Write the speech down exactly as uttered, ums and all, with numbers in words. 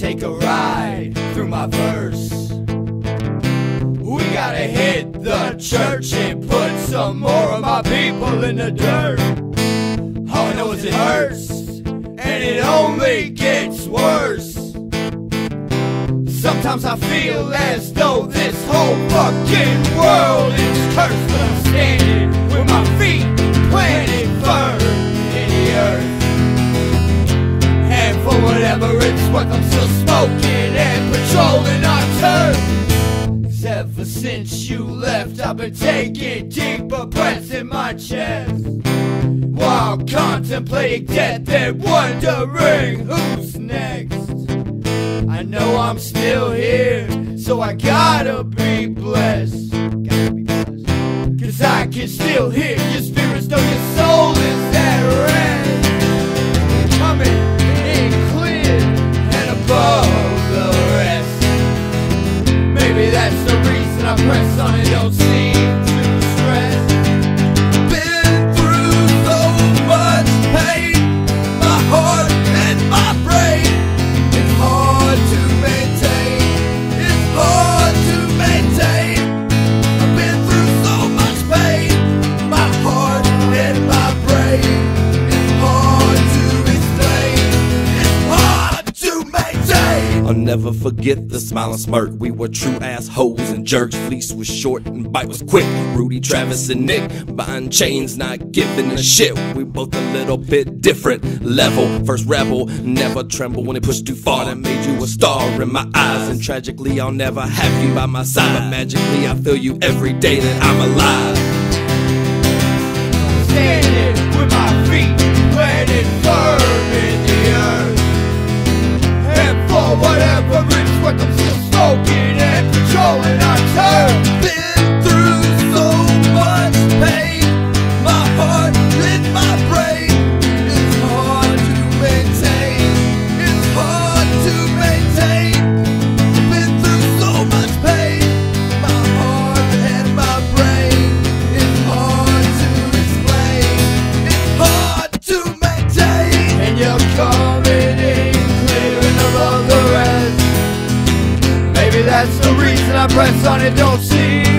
take a ride through my verse. We gotta hit the church and put some more of my people in the dirt. All I know is it hurts, and it only gets worse. Sometimes I feel as though this whole fucking world is cursed, but I'm standing with my feet planted firm in the earth. And for whatever it's worth, I'm still smoking and patrolling our turf. 'Cause ever since you left, I've been taking deeper breaths in my chest, while contemplating death and wondering who's next. I know I'm still here, so I gotta be blessed. Gotta be blessed. 'Cause I can still hear your spirits, though your soul is at rest. Coming in clear and above the rest. Maybe that's the reason I press on and don't seem too stressed. Been through so much pain, my heart and my brain. It's hard to maintain, it's hard to maintain. I've been through so much pain, my heart and my brain. It's hard to explain, it's hard to maintain. I'll never forget the smile and smirk. We were true assholes and jerks. Fleece was short and bite was quick. Rudy, Travis, and Nick buying chains, not giving a shit. We both a little bit different level. First rebel, never tremble when it pushed too far. That made you a star in my eyes. And tragically, I'll never have you by my side. But magically, I feel you every day that I'm alive. Standing with my feet planted firm in the earth. And for whatever it's worth, I'm still smoking and patrolling our turf. Been through so much pain, my heart and my brain. It's hard to maintain, it's hard to maintain. Been through so much pain, my heart and my brain. It's hard to explain, it's hard to maintain. And you're coming in clear and above the rest. Maybe that's the reason I press on it, don't see